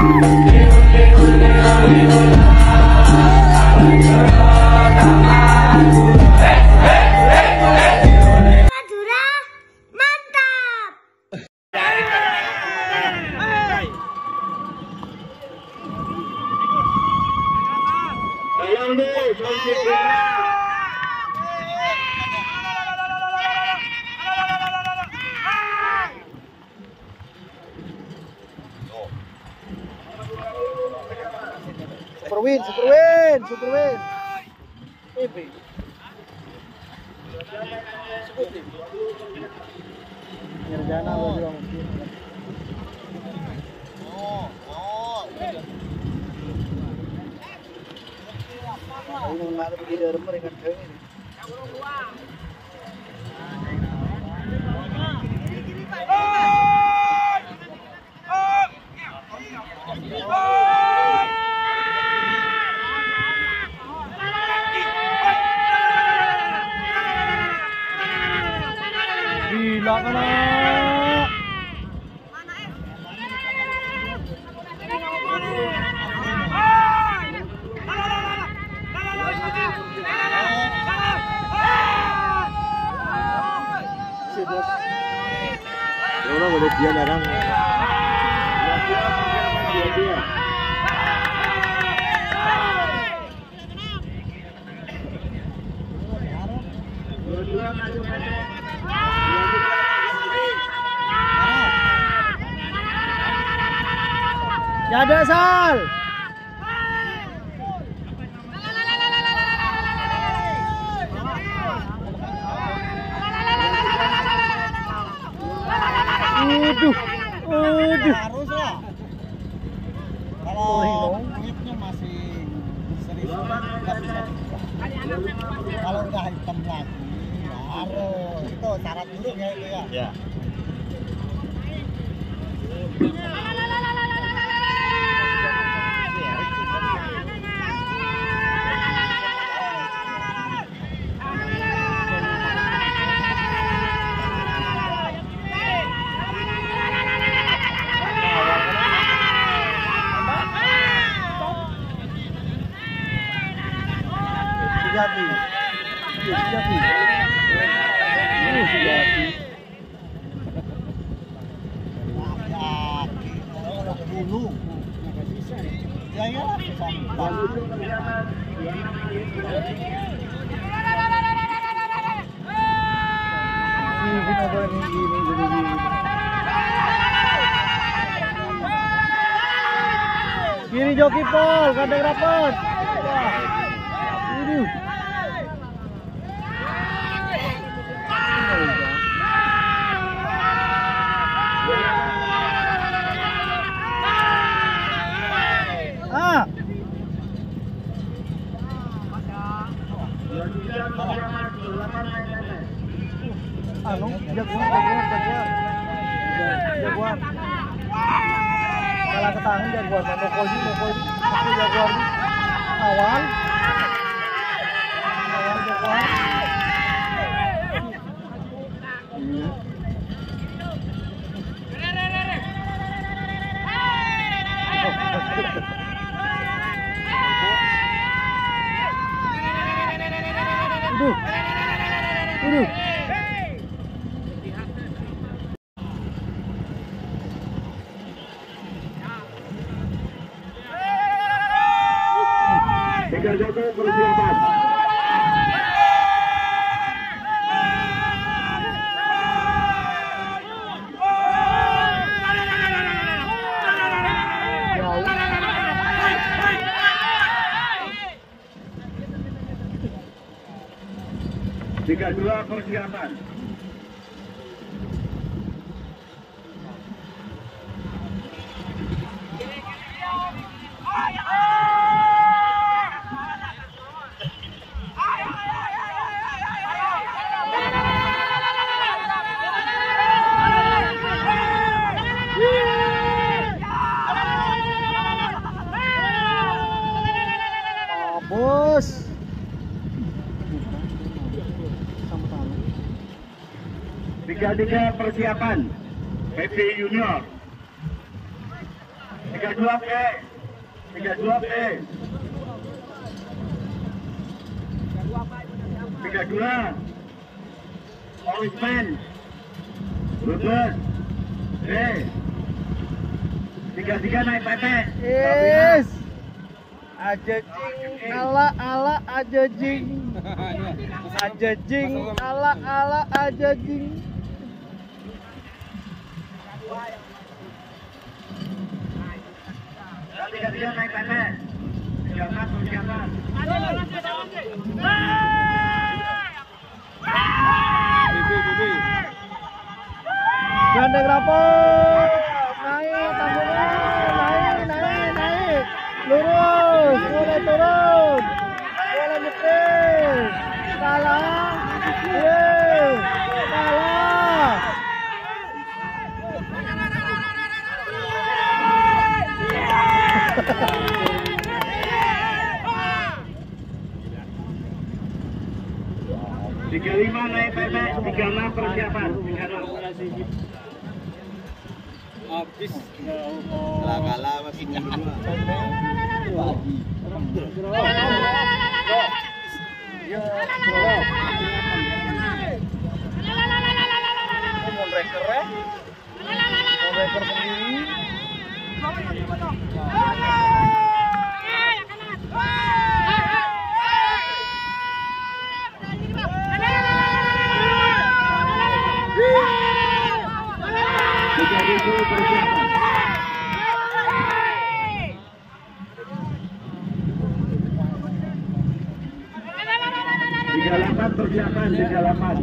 Super win. Nirjana lo juga mungkin. Ini nggak ada begini ada mereka ini. Gila kan? Orang udah dia larang. Ada Sal. Aduh. Harus lah. Kalau kulitnya masih serius, nggak bisa. Kalau udah hitam lagi, harus itu syarat dulu ya itu ya. Ya. Sejati. Dulu. Ya. Kiri joki Pol, kandang rapat. Jaguar. Kalah ke tangan Jaguar, Mokoji, Jaguar awal Jaguar. Udah. Jaga persiapan. Tiga dua persiapan. Bos. Tiga persiapan. PP Junior. 32 P. 32 P. 32. Policeman. Rebut. 33 naik PP. Yes. Aja jing ala aja jing. Aja jing ala aja jing. 33 naik PP. 34 persiapan. Gandeng rapor. Naik tanggungnya. Naik. Lurus. Mulai turun. Mulai nyetir. Salah. Salah. Tiga 35 naik PP, 36 persiapan. 36. Habis. Kalah masih persiapan 38.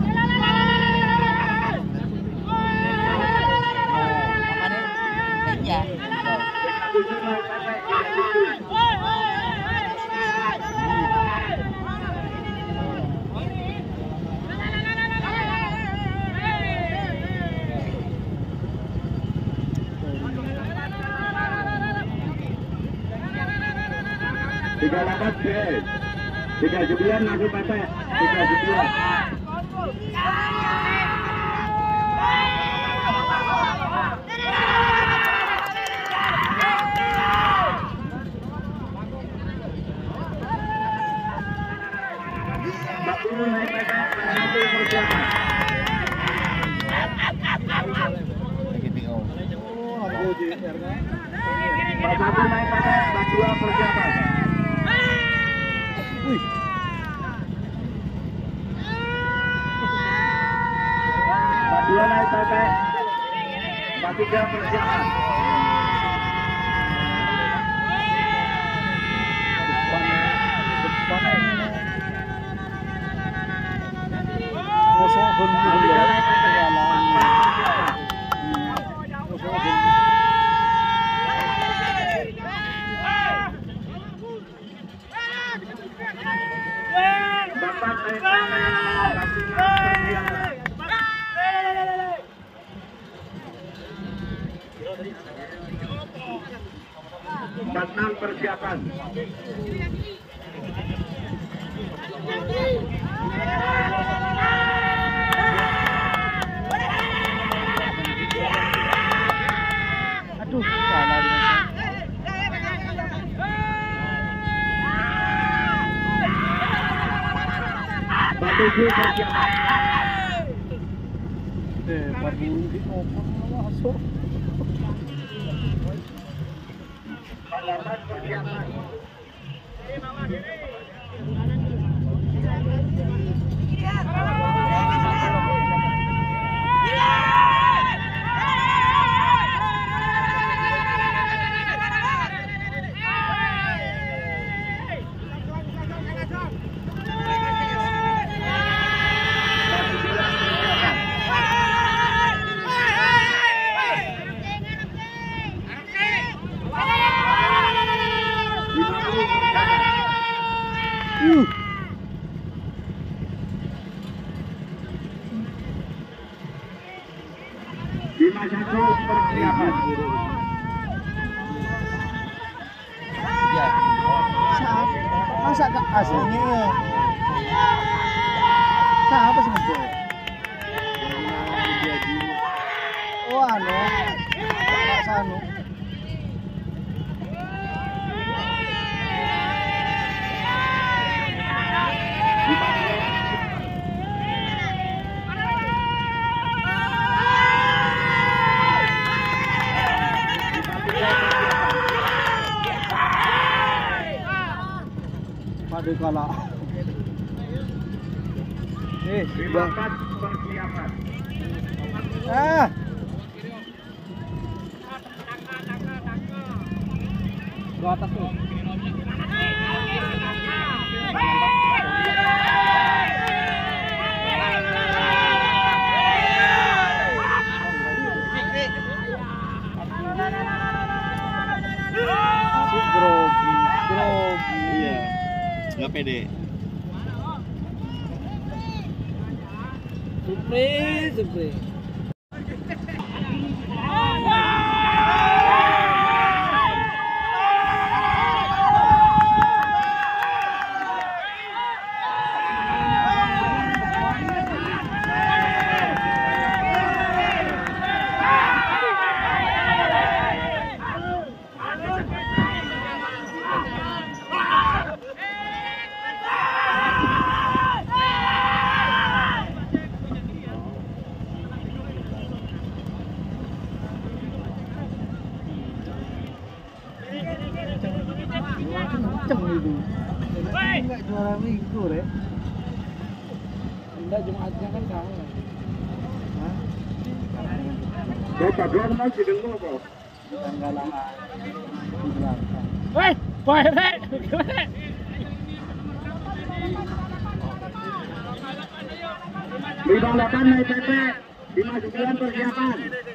Tiga 39 masuk PP. 39. Naik PP, 41 persiapan. Pak Satu naik PP, 42 persiapan. Pak 2 naik PP, 43 persiapan. Enam persiapan. Aduh, salah dia. Batu persiapan. Baru di open masuk. 8 persiapan. Persiapan. Ya. Masa gak aslinya? Siapa sih ngejol? Oh anu, Pak Sanu. Aduh kalah. 54 persiapan. Ke atas tuh. Grogi. Iya. Nggak pede. Surprise. Kenceng itu. Enggak juara minggu, Rek. Enggak Jumatnya kan kamu. Hah? Bapak doang masih dengar kok. Tanggalan di belakang. Woi, boy, Rek. 58 naik PP. 59 persiapan.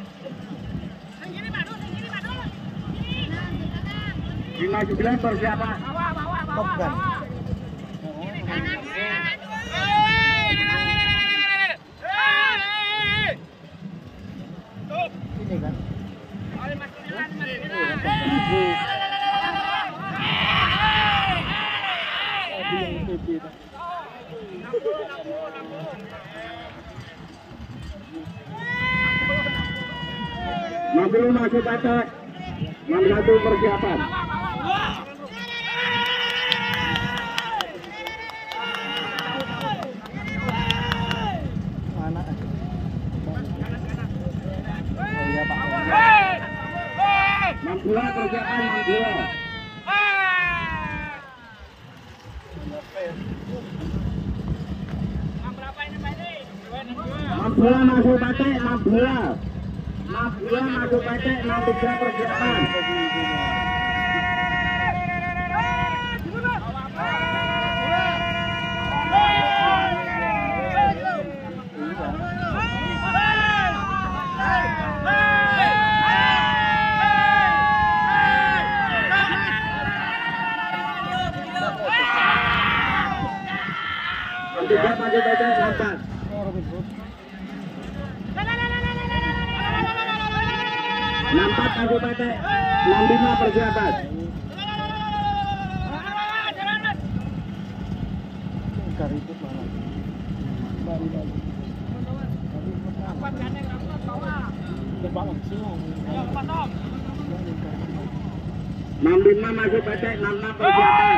59 persiapan. Top Gun. Ini kan. Belum masuk batas. 61 persiapan. Mana? Oh iya Pak. 62 persiapan 62. Masuk batik 62. 62 masuk batik 63 persiapan. Tiga masuk batik 64. 64 masuk batik 65 persiapan. Kariput mana? Bari. Udah banget sih. 65 masuk batik 66 persiapan.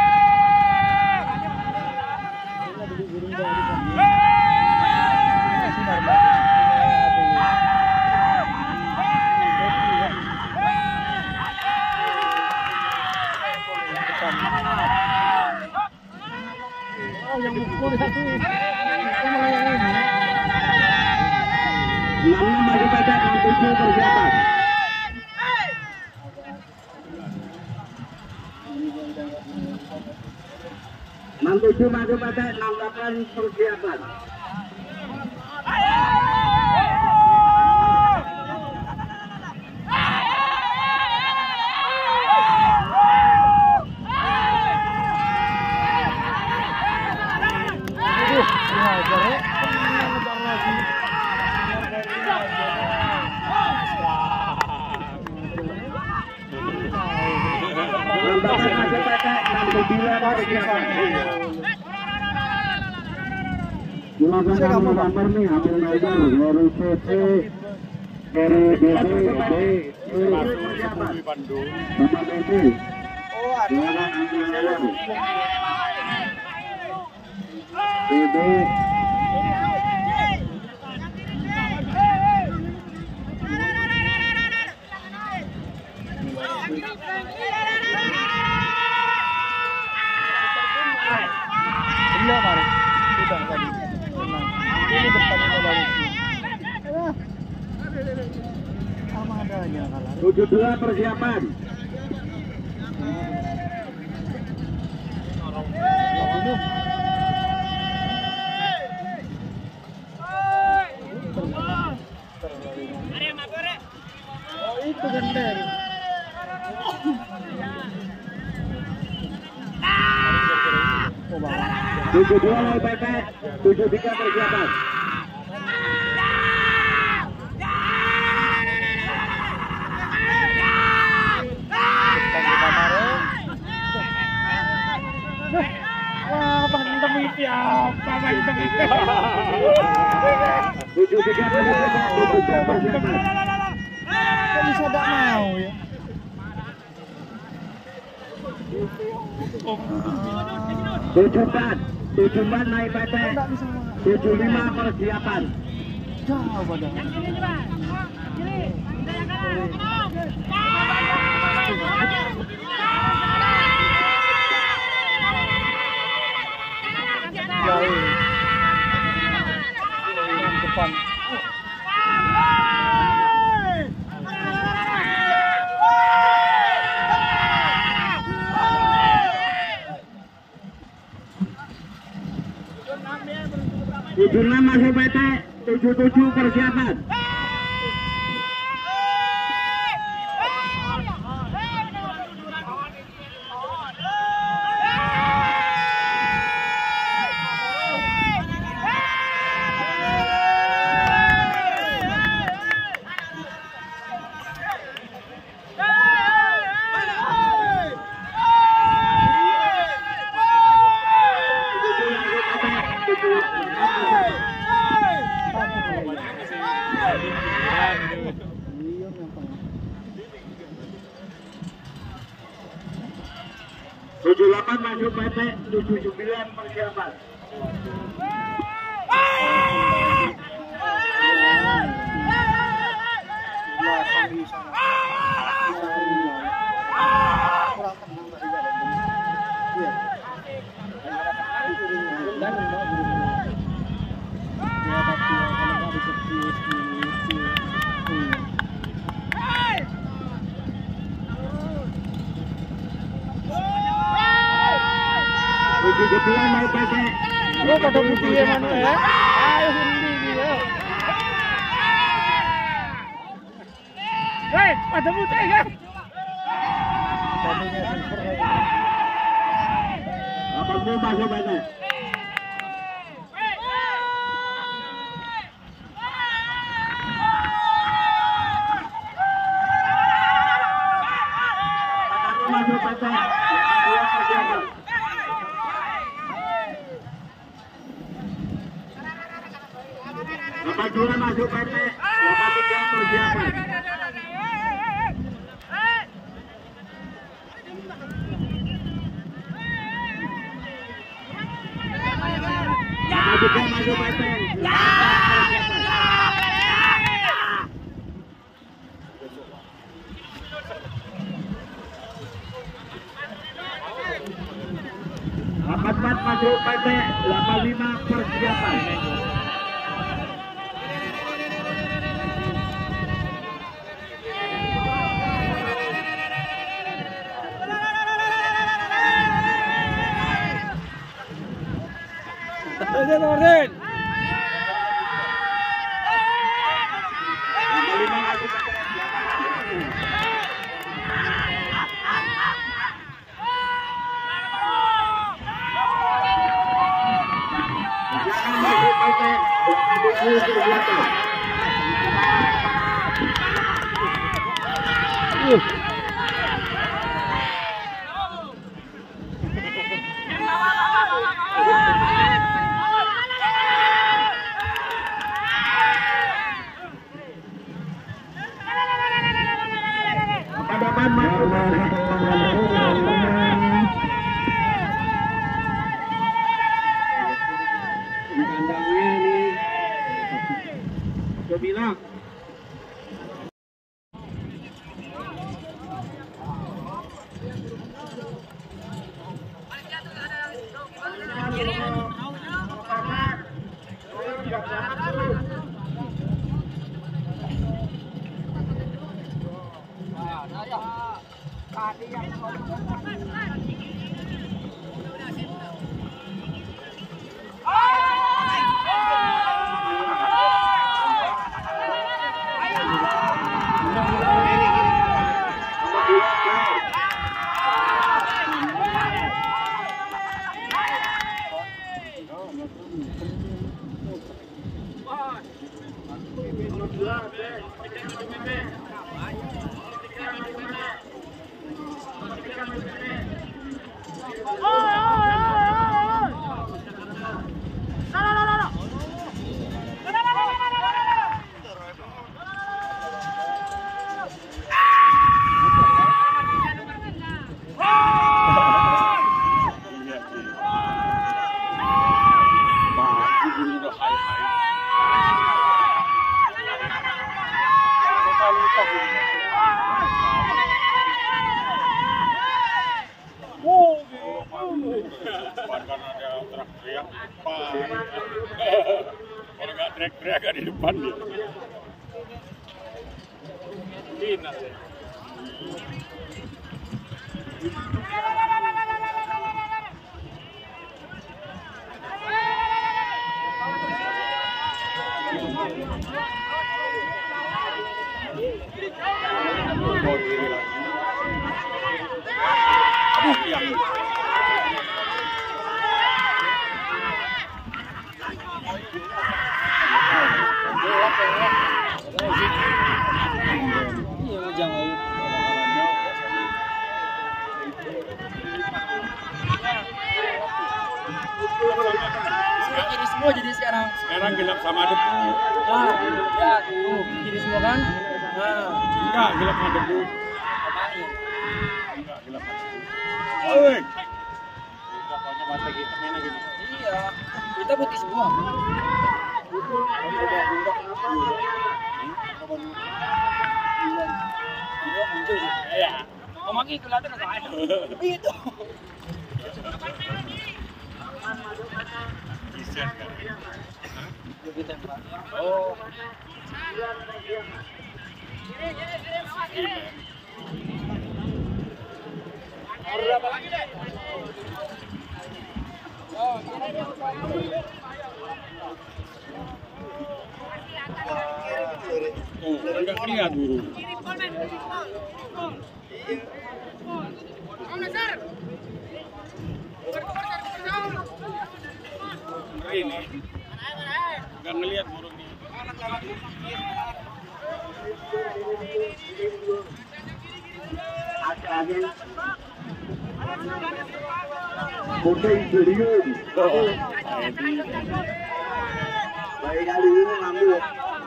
Oh, yang mukul satu. Malah yang ini. 66 masuk batik 67 persiapan. 67 masuk batik 68 persiapan. Masuk batik 69 persiapan. Gunakan nomor nih, ambil nomor dari CC, dari BB, Bandung, sama BB. Gunakan ambil nomor. BB. dia mari. Udah tadi. Tenang. Ini depannya bagus. Sama adanya kalah. 72 persiapan. Oh itu gender. 72 LPT, 73 persiapan. Wah, paling temu siapa? Paling temu siapa? 73 persiapan. Kok bisa tak mau ya? Tujuh empat naik PT, 75 persiapan. Jauh padahal. Jauh. Depan. Tujuh enam masuk PT, 77 persiapan. Tujuh 8 masuk PT, 79 persiapan. Tujuh 9 naik PT. Lo pada putih ya mana ya? Ayo hundi dia. Hei, pada putih kan? Tadinya super lagi. 80 masuk PT. Masuk PT. 2 persiapan. 82 masuk PT, 83 persiapan. Masuk PT. 44 masuk PT, 85 persiapan. Orden, orden. 55 masuk PT. Bilang Kalau nggak teriak-teriak di depan dia. Dinas ya. Oh, diri lagi. Aduh, yang Kiri semua jadi sekarang. sekarang gelap sama debu. Nah, ya, tuh, kiri semua kan? Nah, Enggak, gelap sama debu. apain? Enggak, gelap sama debu. Oi. Kita pokoknya mata kita main lagi nih. Iya, kita putih semua. Iya, muncul sih. Iya. Oh, makin kelihatan nggak ada. Itu. Bisa kan. Lebih tembak. Oh. Berapa lagi deh? Oh, Enggak lihat guru. Ini. Enggak ngelihat burung nih. Kuning beliung. Baik kali ini ngambil.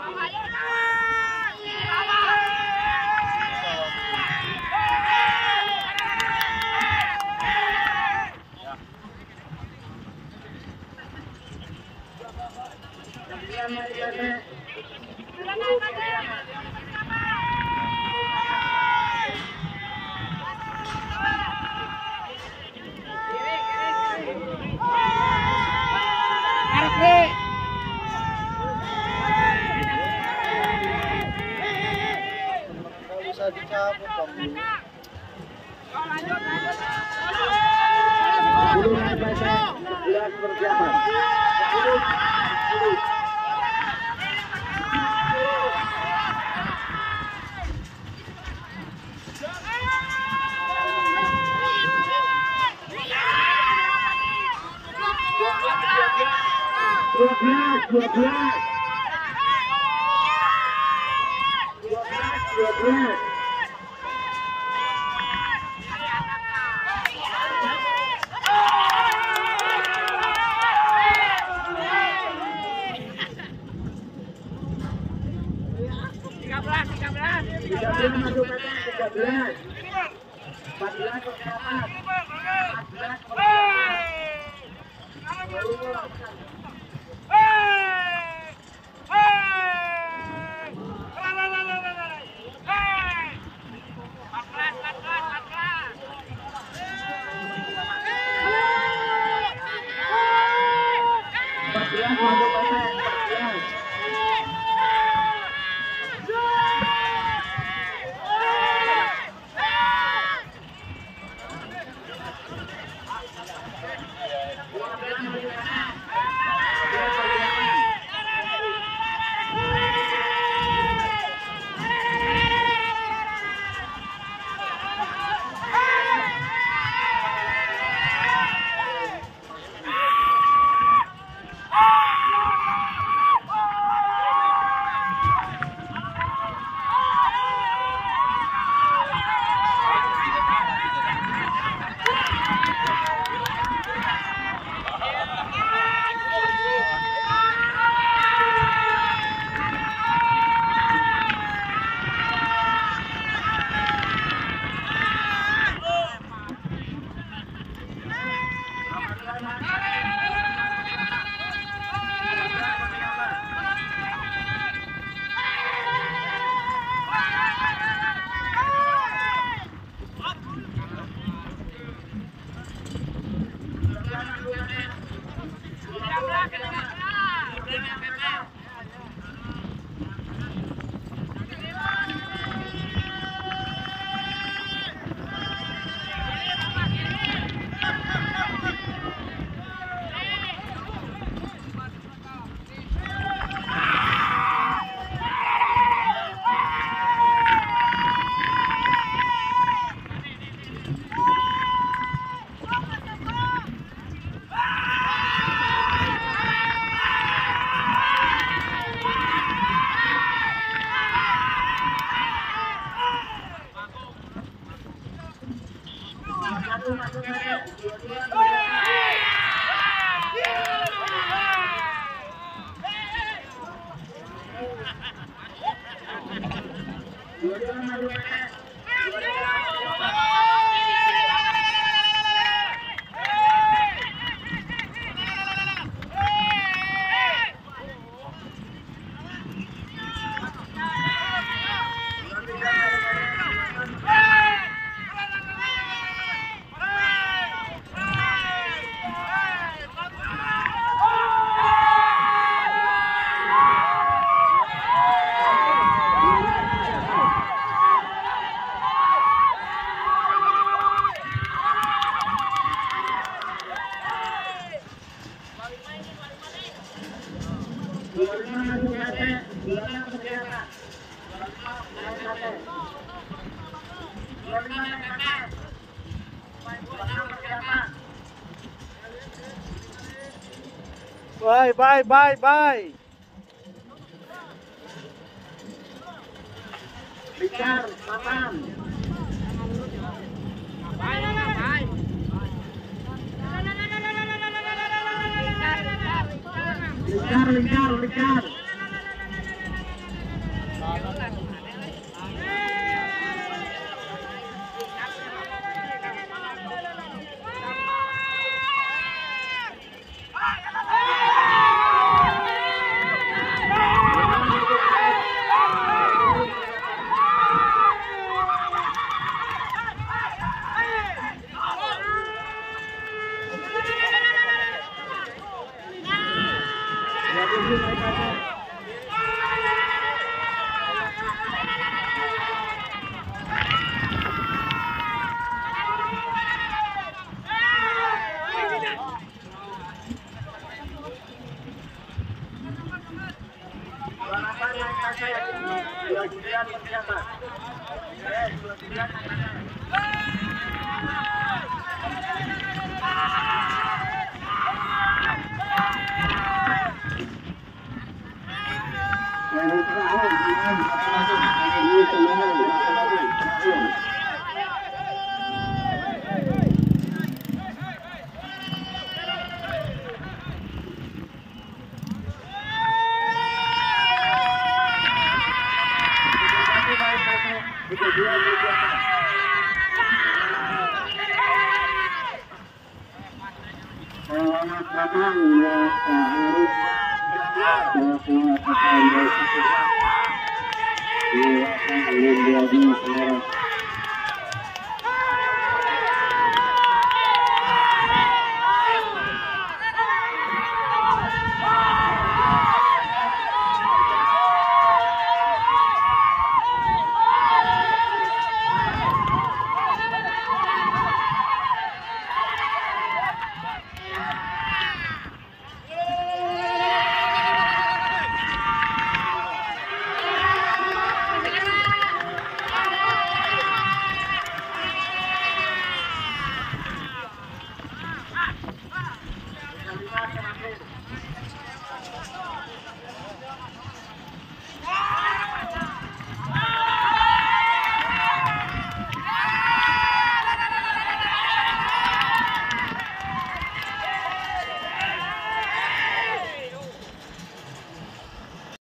bisa dicabut dong. Lihat persiapan. Dua belas. Satu masuk PT, dua-dua maju PT. Bye. Licar, papan. Licar. Selamat datang